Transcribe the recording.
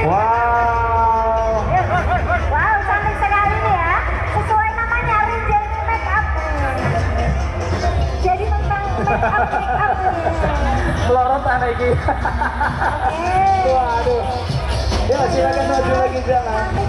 Wow. Wow, cantik sekali nih ya. Sesuai namanya Rinjani Make Up. Jadi tentang make up nih. Melorot aneh gitu. Oke. Waduh. Ya silakan maju lagi jangan.